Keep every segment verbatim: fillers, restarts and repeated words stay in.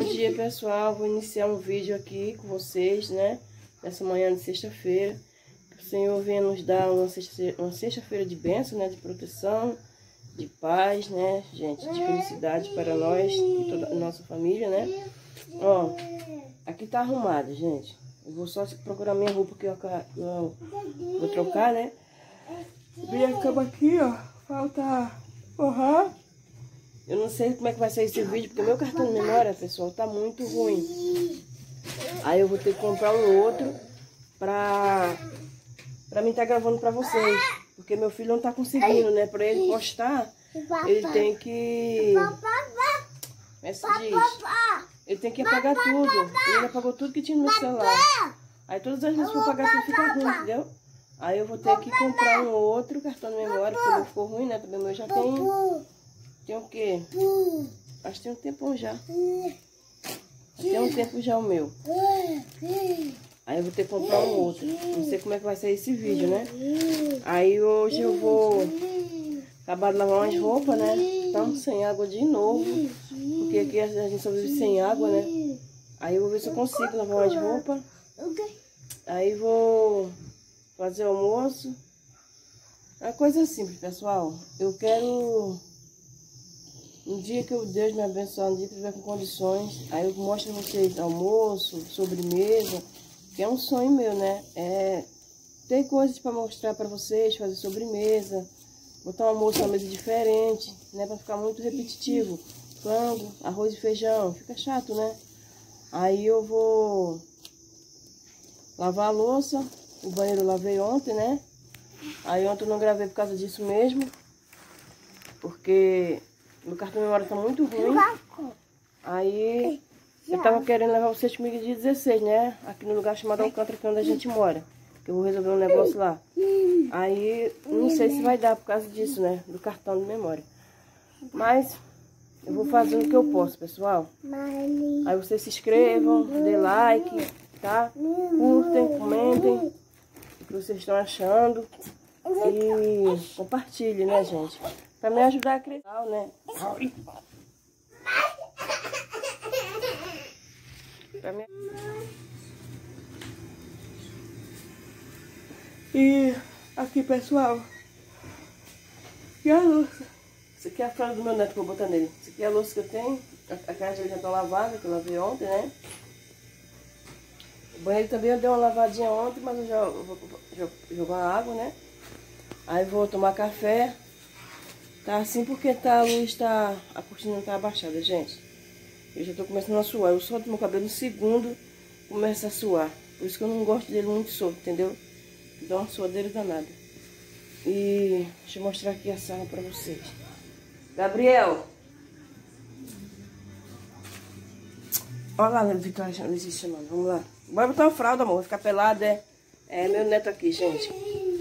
dia, pessoal. Vou iniciar um vídeo aqui com vocês, né? Nessa manhã de sexta-feira. Que o Senhor venha nos dar uma sexta-feira uma sexta-feira de bênção, né? De proteção, de paz, né, gente? De felicidade para nós e toda a nossa família, né? Ó, aqui tá arrumado, gente. Eu vou só procurar minha roupa que eu, eu vou trocar, né? Minha cama aqui, ó. Falta forrar. Eu não sei como é que vai ser esse vídeo, porque meu cartão de memória, pessoal, tá muito ruim. Aí eu vou ter que comprar um outro pra, pra mim estar tá gravando pra vocês. Porque meu filho não tá conseguindo, né? Pra ele postar, ele tem que... Como é que se diz? Ele tem que apagar tudo. Ele apagou tudo que tinha no meu celular. Aí todas as vezes que eu apagar tudo fica ruim, entendeu? Aí eu vou ter que comprar um outro cartão de memória, porque o meu ficou ruim, né? Também o meu já tem... Tem o quê? Acho que tem um tempão já. Tem um tempo já o meu. Aí eu vou ter que comprar um outro. Não sei como é que vai ser esse vídeo, né? Aí hoje eu vou acabar de lavar umas roupas, né? Estamos sem água de novo. Porque aqui a gente só vive sem água, né? Aí eu vou ver se eu consigo lavar umas roupas. Aí vou fazer o almoço. É uma coisa simples, pessoal. Eu quero... Um dia que o Deus me abençoar, um dia que eu estiver com condições, aí eu mostro pra vocês almoço, sobremesa, que é um sonho meu, né? É ter coisas para mostrar para vocês, fazer sobremesa, botar um almoço na mesa diferente, né? Para ficar muito repetitivo. Frango, arroz e feijão, fica chato, né? Aí eu vou lavar a louça, o banheiro eu lavei ontem, né? Aí ontem eu não gravei por causa disso mesmo, porque... Meu cartão de memória tá muito ruim. Aí eu tava querendo levar vocês comigo dia dezesseis, né? Aqui no lugar chamado Alcântara, que é onde a gente mora. Que eu vou resolver um negócio lá. Aí não sei se vai dar por causa disso, né? Do cartão de memória. Mas eu vou fazendo o que eu posso, pessoal. Aí vocês se inscrevam, dê like, tá? Curtem, comentem o que vocês estão achando. E compartilhem, né, gente? Pra me ajudar a crescer, né? Pra me... E aqui, pessoal. Aqui é a louça. Isso aqui é a fralda do meu neto que eu vou botar nele. Isso aqui é a louça que eu tenho. A casa já tá lavada, que eu lavei ontem, né? O banheiro também eu dei uma lavadinha ontem, mas eu já vou jogar água, né? Aí vou tomar café. Tá assim porque tá, a luz tá... A cortina não tá abaixada, gente. Eu já tô começando a suar. Eu solto meu cabelo no segundo, começa a suar. Por isso que eu não gosto dele muito solto, entendeu? Dá uma suadeira danada. E deixa eu mostrar aqui a sala pra vocês. Gabriel! Olha lá, Vitória, Luiz chamando. Vamos lá. Bora botar uma fralda, amor. Vai ficar pelado, é? É meu neto aqui, gente.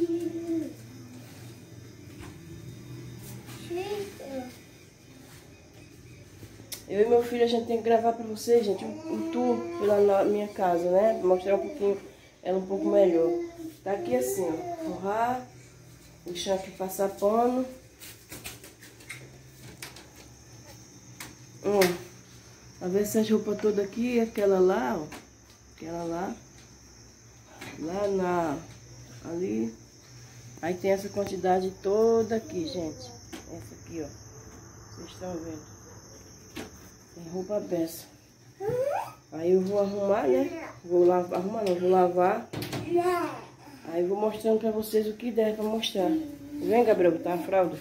Eu e meu filho, a gente tem que gravar pra vocês, gente, um tour pela minha casa, né? Mostrar um pouquinho, ela um pouco melhor. Tá aqui assim, ó, forrar, o chão aqui passar pano. Hum, a ver se as roupas todas aqui, aquela lá, ó, aquela lá, lá na, ali. Aí tem essa quantidade toda aqui, gente. Essa aqui, ó, vocês estão vendo. Tem roupa beça. Aí eu vou arrumar, né? Vou lavar, arrumar não, vou lavar. Aí eu vou mostrando pra vocês o que der pra mostrar. Vem, Gabriel, botar a fralda.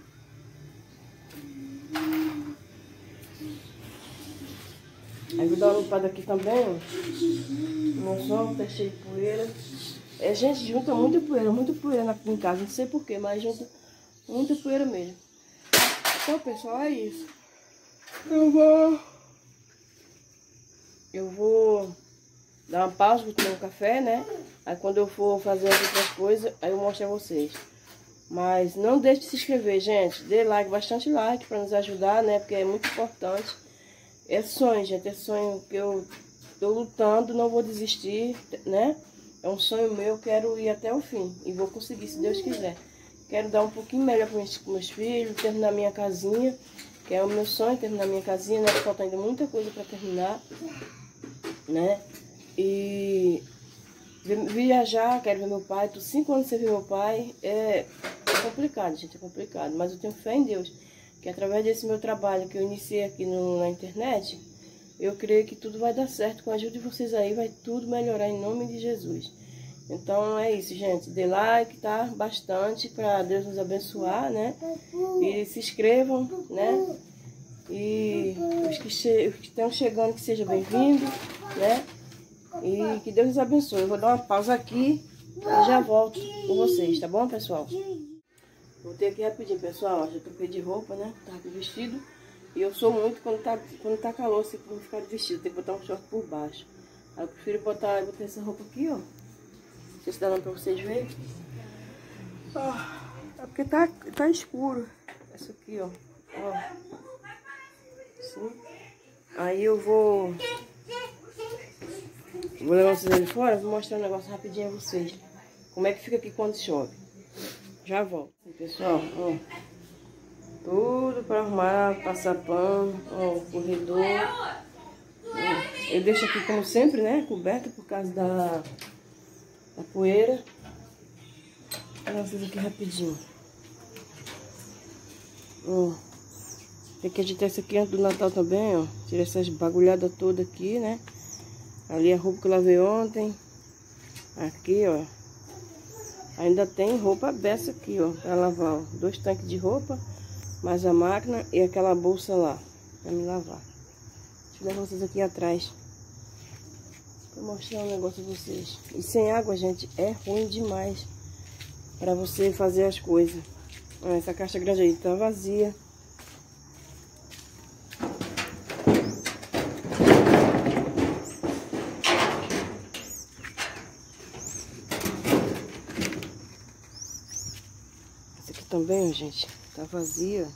Aí vou dar uma limpada aqui também, ó. Meu som tá cheio de poeira. É, gente, junta muita poeira, muita poeira aqui em casa. Não sei porquê, mas junta muita poeira mesmo. Então, pessoal, é isso. Eu vou... Eu vou dar uma pausa, vou tomar um café, né? Aí quando eu for fazer as outras coisas, aí eu mostro a vocês. Mas não deixe de se inscrever, gente. Dê like, bastante like pra nos ajudar, né? Porque é muito importante. É sonho, gente. É sonho que eu tô lutando, não vou desistir, né? É um sonho meu, quero ir até o fim. E vou conseguir, se Deus quiser. Quero dar um pouquinho melhor para meus filhos, terminar minha casinha. Que é o meu sonho, terminar minha casinha, né? Falta ainda muita coisa para terminar, né? E viajar, quero ver meu pai. Tô cinco anos sem ver meu pai. É complicado, gente, é complicado. Mas eu tenho fé em Deus, que através desse meu trabalho que eu iniciei aqui no, na internet, eu creio que tudo vai dar certo. Com a ajuda de vocês aí, vai tudo melhorar em nome de Jesus. Então é isso, gente. Dê like, tá? Bastante para Deus nos abençoar, né? E se inscrevam, né? E os que, che os que estão chegando, que seja bem-vindo, né? E que Deus nos abençoe. Eu vou dar uma pausa aqui e já volto com vocês, tá bom, pessoal? Voltei aqui rapidinho, pessoal. Já troquei de roupa, né? Tava com vestido. E eu sou muito quando tá, quando tá calor, assim, pra não ficar de vestido. Tem que botar um short por baixo. Aí eu prefiro botar, botar essa roupa aqui, ó. Não sei se dá não pra vocês verem. Ah, é porque tá, tá escuro. Essa aqui, ó. Ó. Assim. Aí eu vou... Vou levar vocês ali fora. Vou mostrar um negócio rapidinho a vocês. Como é que fica aqui quando chove. Já volto. Pessoal, ó. Tudo pra arrumar, passar pano. Ó, o corredor. Ó. Eu deixo aqui como sempre, né? Coberto por causa da... a poeira. Vou dar vocês aqui rapidinho. Ó. Tem que editar isso aqui antes do Natal também, ó. Tira essas bagulhadas todas aqui, né? Ali a roupa que eu lavei ontem. Aqui, ó. Ainda tem roupa beça aqui, ó. Pra lavar, ó. Dois tanques de roupa. Mais a máquina e aquela bolsa lá. Pra me lavar. Deixa eu levar vocês aqui atrás. Vou mostrar um negócio a vocês. E sem água, gente, é ruim demais para você fazer as coisas. Essa caixa grande aí tá vazia. Essa aqui também, gente, tá vazia.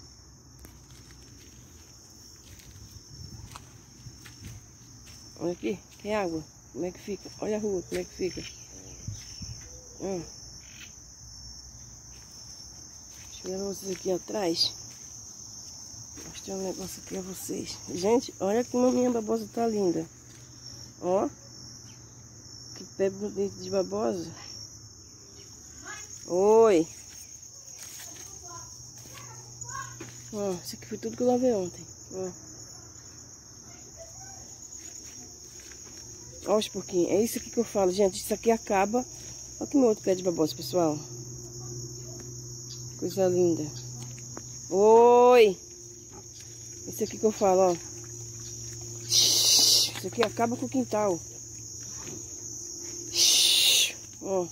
Olha aqui, tem água. Como é que fica? Olha a rua, como é que fica. Hum. Deixa eu levar vocês aqui atrás. Mostrar um negócio aqui a vocês. Gente, olha como a minha babosa tá linda. Ó. Que pé bonito de babosa. Oi. Ó, isso aqui foi tudo que eu lavei ontem. Ó. Olha os porquinhos. É isso aqui que eu falo, gente. Isso aqui acaba. Olha que meu outro pé de babosa, pessoal. Coisa linda. Oi! Isso aqui que eu falo, ó. Isso aqui acaba com o quintal. Ó.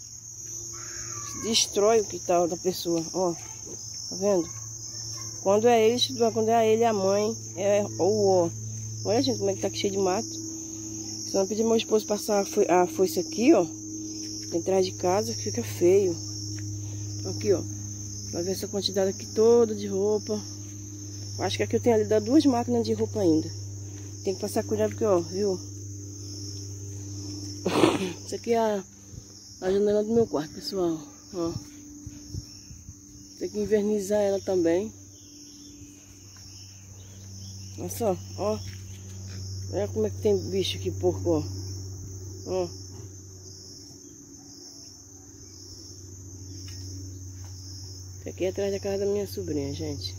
Destrói o quintal da pessoa, ó. Tá vendo? Quando é ele, quando é ele, a mãe, é o ó. Olha, gente, como é que tá aqui cheio de mato. Se não pedir meu esposo passar a, fo a foice aqui, ó. Atrás de casa, que fica feio. Aqui, ó. Pra ver essa quantidade aqui toda de roupa. Acho que aqui eu tenho ali duas máquinas de roupa ainda. Tem que passar cuidado porque, ó, viu? Isso aqui é a, a janela do meu quarto, pessoal. Ó. Tem que invernizar ela também. Olha só, ó. Olha como é que tem bicho aqui, porco, ó. Ó. Isso aqui é atrás da casa da minha sobrinha, gente.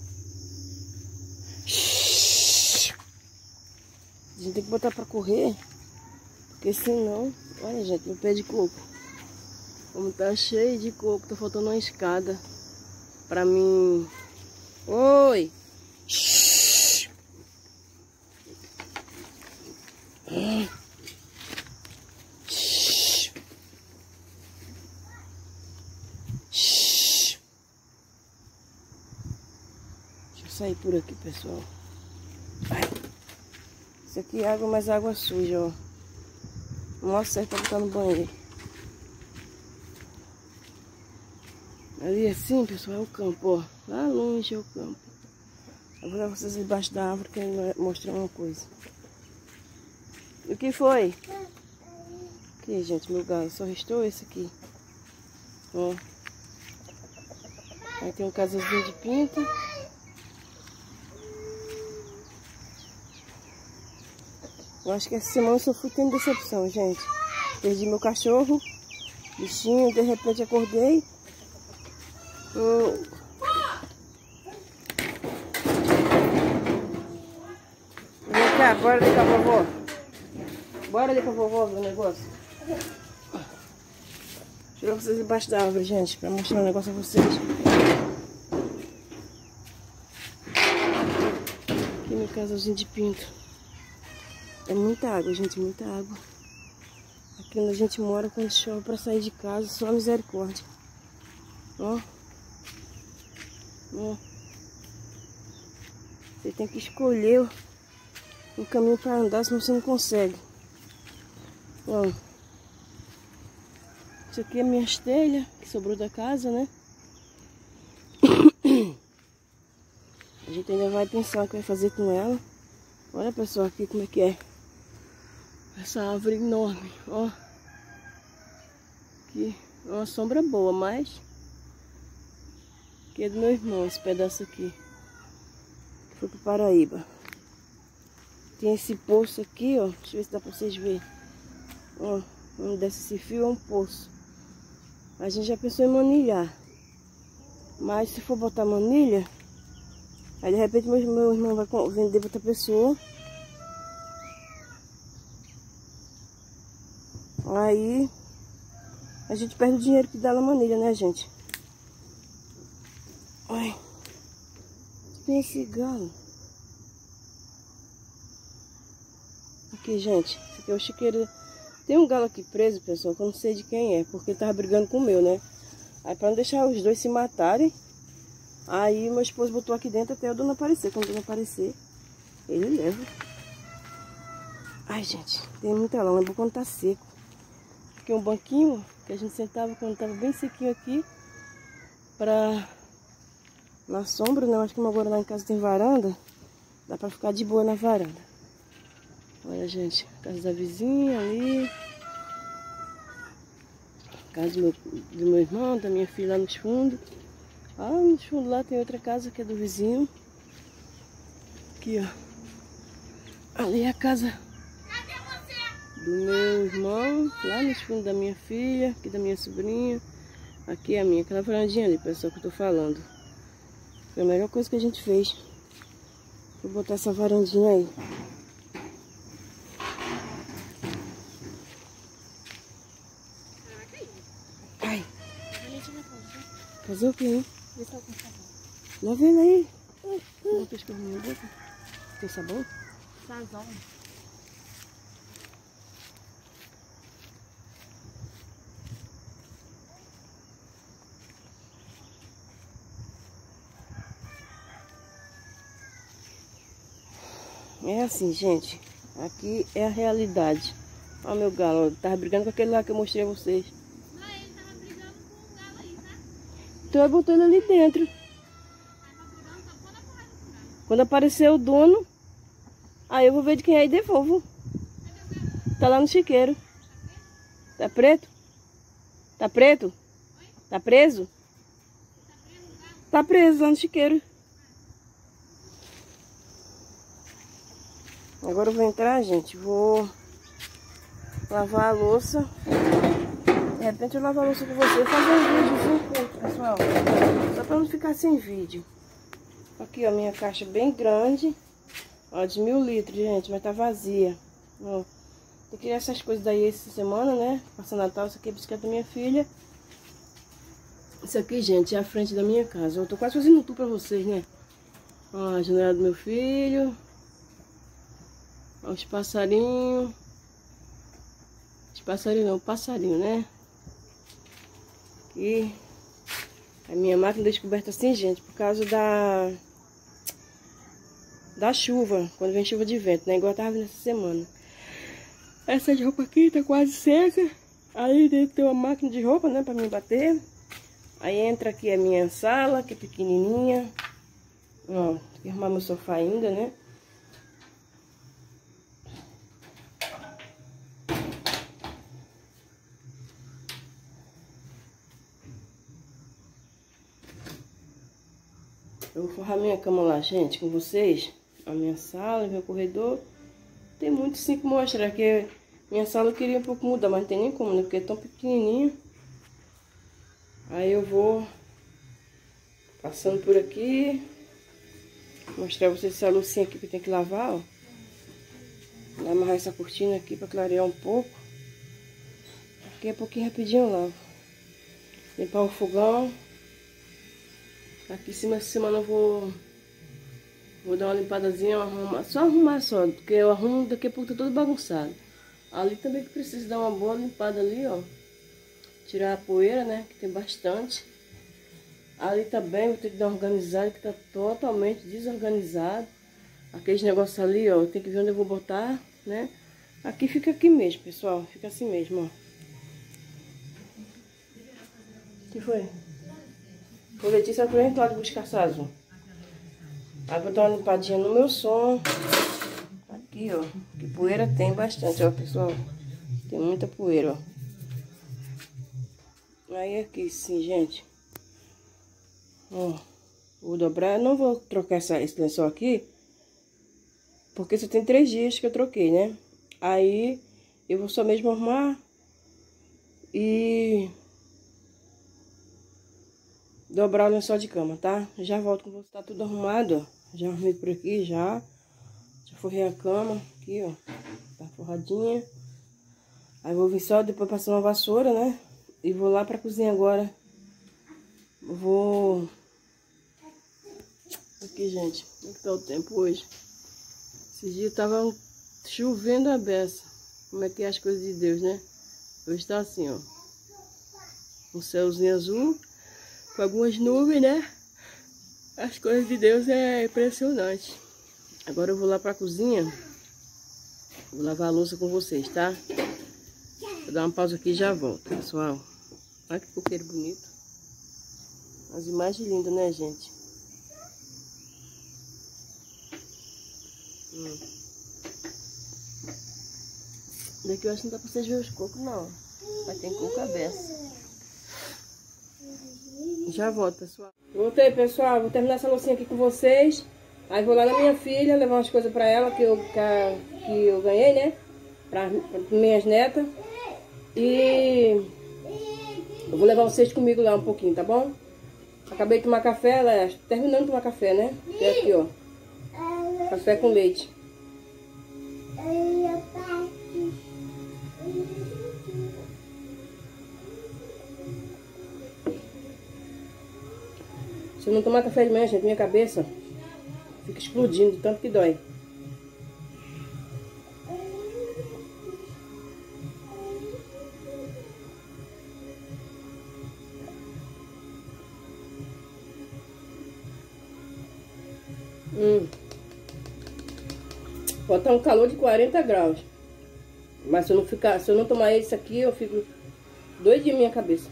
A gente tem que botar pra correr. Porque senão... Olha, gente, meu pé de coco. Como tá cheio de coco. Tá faltando uma escada. Pra mim... Oi! Sair por aqui, pessoal. Ai. Isso aqui é água, mas água suja, ó. Não acerta pra botar no banheiro. Ali assim, pessoal, é o campo, ó. Lá longe é o campo. Eu vou levar vocês embaixo da árvore que ele vai mostrar uma coisa. O que foi? Aqui, gente, meu galo. Só restou esse aqui. Ó. Aí tem um casalzinho de pinta. Eu acho que essa semana eu só fui tendo decepção, gente. Perdi meu cachorro, bichinho, de repente acordei. Hum. Vem cá, bora ali com a vovó. Bora ali com a vovó ver o negócio. Deixa eu vocês embaixo da árvore, gente, pra mostrar um negócio a vocês. Aqui meu casalzinho de pinto. É muita água, gente, muita água. Aqui onde a gente mora, quando chove pra sair de casa, só misericórdia. Ó. Ó. Você tem que escolher o caminho pra andar, senão você não consegue. Ó. Isso aqui é minha telha, que sobrou da casa, né? A gente ainda vai pensar o que vai fazer com ela. Olha, pessoal, aqui como é que é. Essa árvore enorme, ó. Aqui é uma sombra boa, mas... Aqui é do meu irmão, esse pedaço aqui. Que foi pro Paraíba. Tem esse poço aqui, ó. Deixa eu ver se dá pra vocês verem. Ó, onde desce esse fio é um poço. A gente já pensou em manilhar. Mas se for botar manilha, aí de repente meu, meu irmão vai vender pra outra pessoa. Aí a gente perde o dinheiro que dá na manilha, né, gente? Olha. Tem esse galo. Aqui, gente. Esse aqui é o chiqueiro. Tem um galo aqui preso, pessoal, que eu não sei de quem é, porque ele tava brigando com o meu, né? Aí pra não deixar os dois se matarem, aí meu esposo botou aqui dentro até o dono aparecer. Quando o dono aparecer, ele leva. Ai, gente, tem muita lama, é bom quando tá seco. Aqui é um banquinho que a gente sentava quando tava bem sequinho aqui, pra... na sombra, né? Eu acho que agora lá em casa tem varanda, dá pra ficar de boa na varanda. Olha, gente, casa da vizinha ali. Casa do meu, do meu irmão, da minha filha lá nos fundos. Ah, nos fundos lá tem outra casa que é do vizinho. Aqui, ó. Ali é a casa do meu irmão. Lá nos fundos da minha filha, aqui da minha sobrinha. Aqui é a minha, aquela varandinha ali, pessoal, que eu tô falando. Foi a melhor coisa que a gente fez. Vou botar essa varandinha aí. Fazer o que, hein? Lava ele aí. Não tem escorrer na boca. Tem sabão? Sazão. É assim, gente. Aqui é a realidade. Olha meu galo. Ele tava brigando com aquele lá que eu mostrei a vocês. Então eu botou ele ali dentro. Quando aparecer o dono, aí eu vou ver de quem é e devolvo. Tá lá no chiqueiro. Tá preto? Tá preto? Tá preso? Tá preso lá no chiqueiro. Agora eu vou entrar, gente. Vou lavar a louça. De repente eu lavo a louça com você e fazer um vídeo curto, pessoal. Só pra não ficar sem vídeo. Aqui, ó, minha caixa bem grande. Ó, de mil litros, gente, mas tá vazia. Ó, eu queria essas coisas daí essa semana, né? Passar Natal, isso aqui é a bicicleta da minha filha. Isso aqui, gente, é a frente da minha casa. Eu tô quase fazendo um tour pra vocês, né? Ó, a janela do meu filho. Ó, os passarinhos. Os passarinhos não, passarinho, né? E a minha máquina descoberta assim, gente, por causa da da chuva, quando vem chuva de vento, né? Igual eu tava vendo essa semana. Essa de roupa aqui tá quase seca. Aí dentro tem uma máquina de roupa, né, pra mim bater. Aí entra aqui a minha sala, que é pequenininha. Ó, tem que arrumar meu sofá ainda, né? Eu vou forrar minha cama lá, gente, com vocês. A minha sala, meu corredor. Tem tem muito sim que mostrar, que minha sala eu queria um pouco mudar, mas não tem nem como, né? Porque é tão pequenininho. Aí eu vou passando por aqui. Mostrar pra vocês essa lucinha aqui que tem que lavar, ó. Vou amarrar essa cortina aqui pra clarear um pouco. Daqui a pouquinho rapidinho eu lavo. Limpar o fogão. Aqui em cima essa semana eu vou... Vou dar uma limpadazinha, arrumar, só arrumar só, porque eu arrumo daqui a pouco tá todo bagunçado. Ali também que precisa dar uma boa limpada ali, ó. Tirar a poeira, né, que tem bastante. Ali também vou ter que dar uma organizada, que tá totalmente desorganizado. Aqueles negócios ali, ó, tem que ver onde eu vou botar, né. Aqui fica aqui mesmo, pessoal, fica assim mesmo, ó. O que foi? O Letícia foi lá de buscar Sazu. Aí vou dar uma limpadinha no meu som. Aqui, ó. Que poeira tem bastante, ó, pessoal. Tem muita poeira, ó. Aí aqui, sim, gente. Ó. Vou dobrar. Eu não vou trocar essa, esse lençol aqui. Porque só tem três dias que eu troquei, né? Aí eu vou só mesmo arrumar. E... dobrar o lençol de cama, tá? Já volto com você. Tá tudo arrumado, ó. Já arrumei por aqui, já. Já forrei a cama. Aqui, ó. Tá forradinha. Aí vou vir só depois passar uma vassoura, né? E vou lá pra cozinha agora. Vou... Aqui, gente. Como é que tá o tempo hoje? Esses dias tava chovendo a beça. Como é que é as coisas de Deus, né? Hoje tá assim, ó. Um céuzinho azul. Com algumas nuvens, né? As coisas de Deus é impressionante. Agora eu vou lá pra cozinha. Vou lavar a louça com vocês, tá? Vou dar uma pausa aqui e já volto, pessoal. Olha que coqueiro bonito. As imagens lindas, né, gente? Hum. Daqui eu acho que não dá pra vocês verem os cocos, não. Mas tem coco a beça. Já volto, pessoal. Voltei, pessoal. Vou terminar essa loucinha aqui com vocês. Aí vou lá na minha filha, levar umas coisas pra ela que eu, que, que eu ganhei, né? Pra, pra minhas netas. E eu vou levar vocês comigo lá um pouquinho, tá bom? Acabei de tomar café, ela terminando de tomar café, né? Que é aqui, ó. Café com leite. Se eu não tomar café de manhã, gente, minha cabeça fica explodindo, tanto que dói. Hum. Pode estar um calor de quarenta graus. Mas se eu não ficar, se eu não tomar esse aqui, eu fico doidinha na minha cabeça.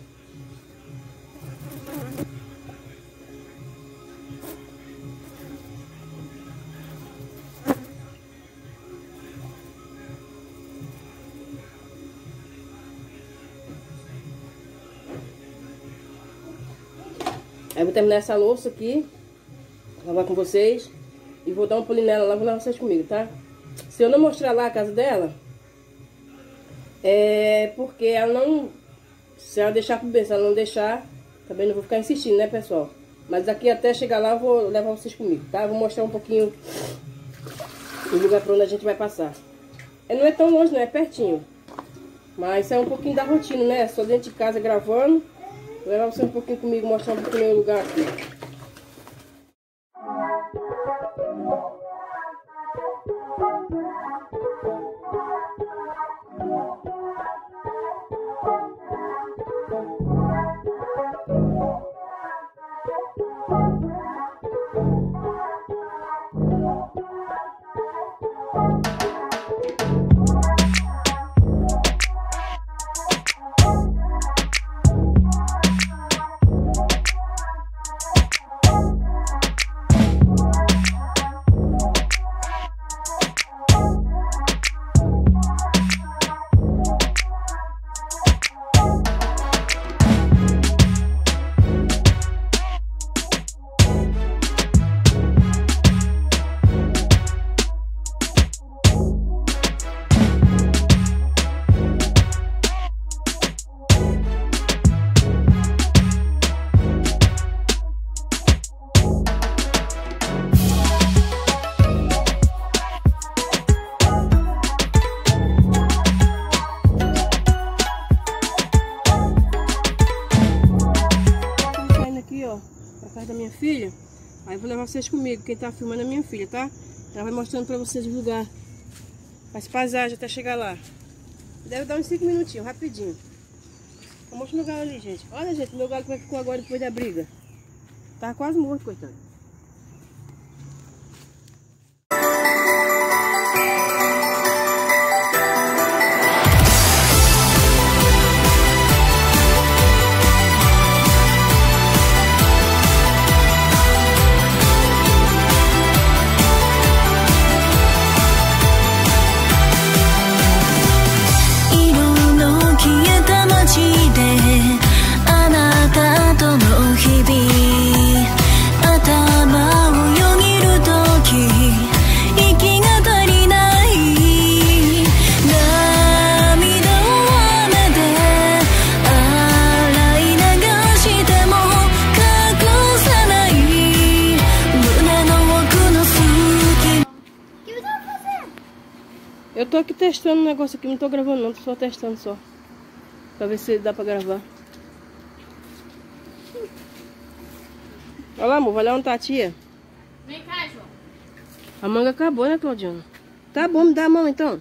Aí vou terminar essa louça aqui, lavar com vocês, e vou dar um pulinho nela lá, vou levar vocês comigo, tá? Se eu não mostrar lá a casa dela, é porque ela não... Se ela deixar pro bem, se ela não deixar, também não vou ficar insistindo, né, pessoal? Mas aqui até chegar lá eu vou levar vocês comigo, tá? Vou mostrar um pouquinho o lugar pra onde a gente vai passar. É, não é tão longe, não, é pertinho. Mas é um pouquinho da rotina, né? Só dentro de casa gravando. Vou levar vocês um pouquinho comigo, mostrar um pouquinho o lugar aqui. Aí eu vou levar vocês comigo. Quem tá filmando é minha filha, tá? Ela vai mostrando pra vocês o lugar. As paisagens até chegar lá. Deve dar uns cinco minutinhos, rapidinho. Eu mostro o meu galo ali, gente. Olha, gente, meu galo como é que ficou agora depois da briga. Tava quase morto, coitado. Eu tô aqui testando um negócio aqui, não tô gravando não, tô só testando só. Pra ver se dá pra gravar. Olha lá, amor, vai lá onde tá a tia. Vem cá, João. A manga acabou, né, Claudiana? Tá bom, me dá a mão então.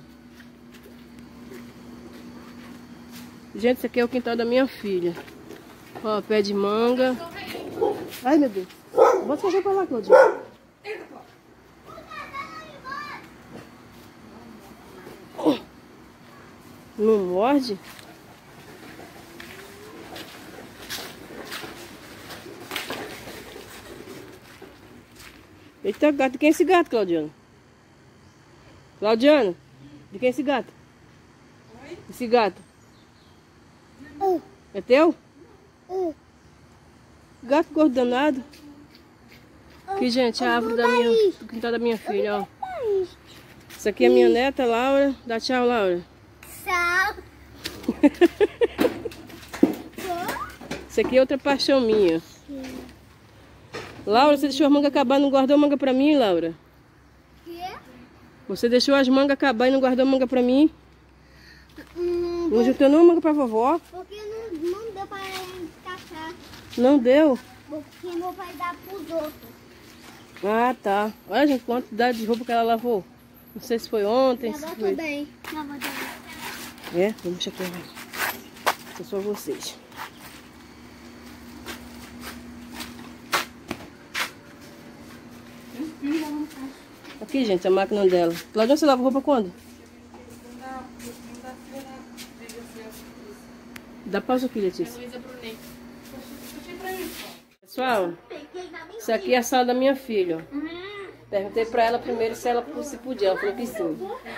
Gente, esse aqui é o quintal da minha filha. Ó, pé de manga. Ai, meu Deus. Bota o cachorro pra lá, Claudiana. Não morde? Eita, gato. De quem é esse gato, Claudiano? Claudiano? De quem é esse gato? Oi? Esse gato? Uh. É teu? Uh. Gato gordo danado. Aqui, gente, a árvore da minha, do quintal da minha filha, ó. Essa aqui é a minha neta, Laura. Dá tchau, Laura. Tchau. Isso aqui é outra paixão minha. Laura, você deixou as mangas acabar e não guardou manga pra mim, Laura? Quê? Você deixou as mangas acabar e não guardou manga pra mim? Hum, não juntou nenhuma manga pra vovó? Porque não, não deu pra encaixar. Não deu? Porque meu pai dá pros outros. Ah, tá. Olha, gente, quantidade de roupa que ela lavou. Não sei se foi ontem, se foi... também. Lavou também. É? Vamos deixar aqui. São só vocês. Aqui, gente, a máquina dela. Claudiana, você lava roupa quando? Dá pausa aqui, Letícia. Pessoal, isso aqui é a sala da minha filha. Perguntei pra ela primeiro se ela se podia. Ela falou que sim.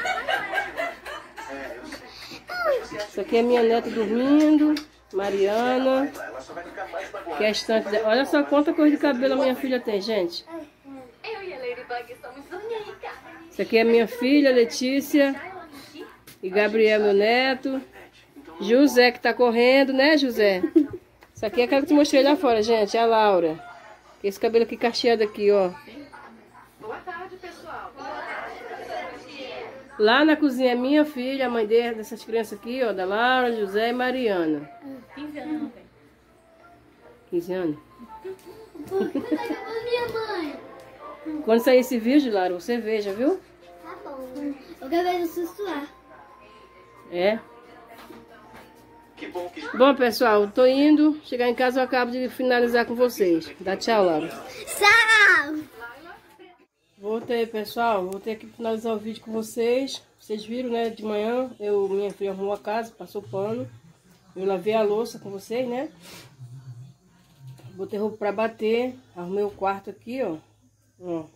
Isso aqui é minha neta dormindo, Mariana. Que é a estante dela. Olha só quanta cor de cabelo a minha filha tem, gente. Eu e a Ladybug somos únicas. Isso aqui é minha filha, Letícia. E Gabriel, meu neto. José, que tá correndo, né, José? Isso aqui é aquela que eu te mostrei lá fora, gente. É a Laura. Esse cabelo aqui cacheado aqui, ó. Boa tarde, pessoal. Lá na cozinha é minha filha, a mãe dele, dessas crianças aqui, ó. Da Laura, José e Mariana. quinze anos não tem. quinze anos? Minha mãe. Quando sair esse vídeo, Laura, você veja, viu? Tá bom. Eu quero ver o susto lá. É. Bom, pessoal, eu tô indo. Chegar em casa eu acabo de finalizar com vocês. Dá tchau, Laura. Tchau. Voltei, pessoal. Voltei aqui pra finalizar o vídeo com vocês. Vocês viram, né? De manhã, eu, minha filha arrumou a casa, passou pano. Eu lavei a louça com vocês, né? Botei roupa pra bater. Arrumei o quarto aqui, ó. Ó.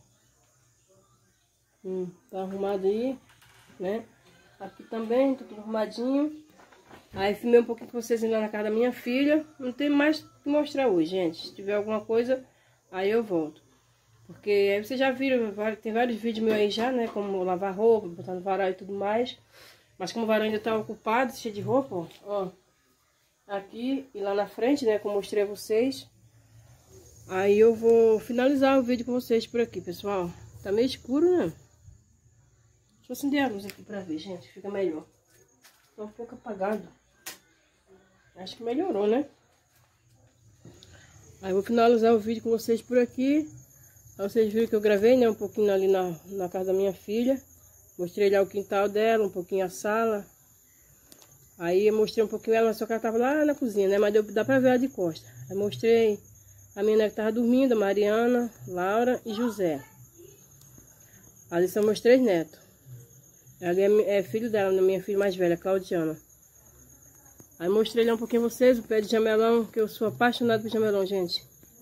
Hum, tá arrumado aí, né? Aqui também, tá tudo arrumadinho. Aí filmei um pouquinho com vocês indo lá na casa da minha filha. Não tem mais que mostrar hoje, gente. Se tiver alguma coisa, aí eu volto. Porque aí vocês já viram, tem vários vídeos meus aí já, né? Como lavar roupa, botar no varal e tudo mais. Mas como o varal ainda tá ocupado, cheio de roupa, ó. Ó. Aqui e lá na frente, né? Como eu mostrei a vocês. Aí eu vou finalizar o vídeo com vocês por aqui, pessoal. Tá meio escuro, né? Deixa eu acender a luz aqui pra ver, gente. Fica melhor. Tá um pouco apagado. Acho que melhorou, né? Aí eu vou finalizar o vídeo com vocês por aqui. Aí vocês viram que eu gravei, né? Um pouquinho ali na, na casa da minha filha. Mostrei lá o quintal dela, um pouquinho a sala. Aí eu mostrei um pouquinho ela, mas só que ela tava lá na cozinha, né? Mas deu, dá pra ver ela de costa. Aí mostrei a minha neta que tava dormindo, a Mariana, Laura e José. Ali são meus três netos. Ali é, é filho dela, né? Minha filha mais velha, Claudiana. Aí mostrei lá um pouquinho a vocês o pé de jamelão, que eu sou apaixonada por jamelão, gente.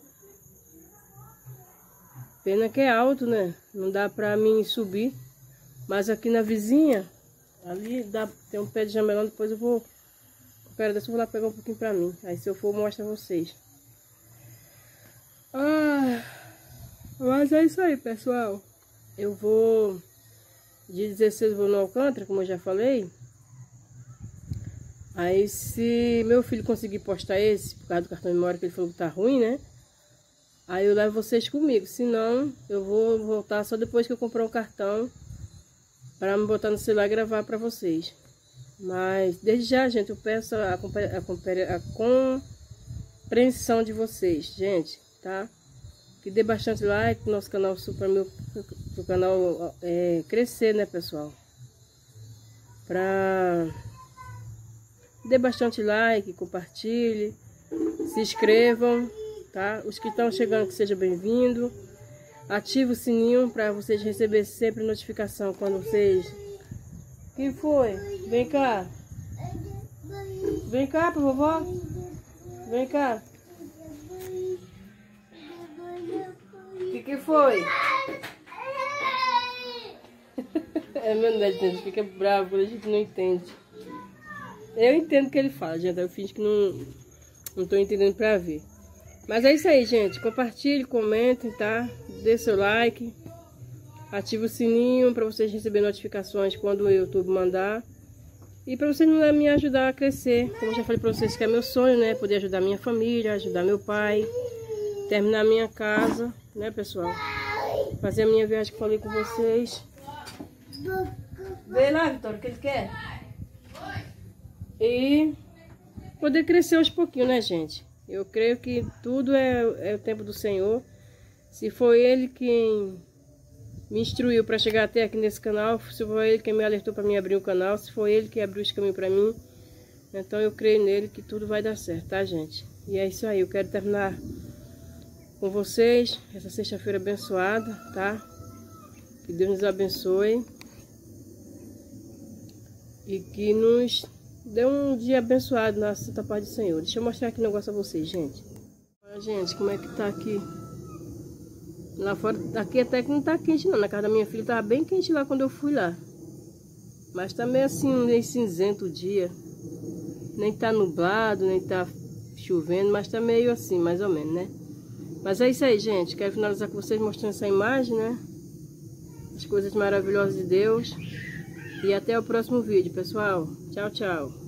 Pena que é alto, né? Não dá pra mim subir. Mas aqui na vizinha, ali dá, tem um pé de jamelão, depois eu vou... Quero dessa eu vou lá pegar um pouquinho pra mim. Aí se eu for, eu mostro a vocês. Ah, mas é isso aí, pessoal. Eu vou... Dia dezesseis eu vou no Alcântara, como eu já falei. Aí se meu filho conseguir postar esse, por causa do cartão de memória, que ele falou que tá ruim, né? Aí eu levo vocês comigo. Se não, eu vou voltar só depois que eu comprar o cartão. Para me botar no celular e gravar para vocês. Mas desde já, gente, eu peço a, a, a, a compreensão de vocês, gente, tá? Que dê bastante like no nosso canal, para meu pro canal é, crescer, né, pessoal? Pra dê bastante like, compartilhe, se inscrevam, tá? Os que estão chegando, que seja bem-vindo. Ative o sininho para vocês receberem sempre notificação quando vocês... Que foi? Vem cá. Vem cá, por favor. Vem cá. Que que foi? É verdade, gente. Fica bravo quando a gente não entende. Eu entendo o que ele fala, gente. Eu finge que não, não tô entendendo pra ver. Mas é isso aí, gente. Compartilhe, comentem, tá? Dê seu like. Ative o sininho para vocês receberem notificações quando o YouTube mandar. E para vocês me ajudar a crescer. Como eu já falei para vocês que é meu sonho, né? Poder ajudar minha família, ajudar meu pai. Terminar minha casa, né, pessoal? Fazer a minha viagem que falei com vocês. Vem lá, Vitória, o que ele quer? E poder crescer aos pouquinhos, né, gente? Eu creio que tudo é, é o tempo do Senhor. Se foi Ele quem me instruiu para chegar até aqui nesse canal, se foi Ele quem me alertou para mim abrir o canal, se foi Ele que abriu esse caminho para mim, então eu creio nele que tudo vai dar certo, tá, gente? E é isso aí, eu quero terminar com vocês essa sexta-feira abençoada, tá? Que Deus nos abençoe e que nos dê um dia abençoado na Santa Paz do Senhor. Deixa eu mostrar aqui um negócio a vocês, gente. Olha, gente, como é que tá aqui. Lá fora, aqui até que não tá quente não. Na casa da minha filha tava bem quente lá quando eu fui lá. Mas tá meio assim, meio cinzento o dia. Nem tá nublado, nem tá chovendo, mas tá meio assim, mais ou menos, né? Mas é isso aí, gente. Quero finalizar com vocês mostrando essa imagem, né? As coisas maravilhosas de Deus. E até o próximo vídeo, pessoal. Tchau, tchau.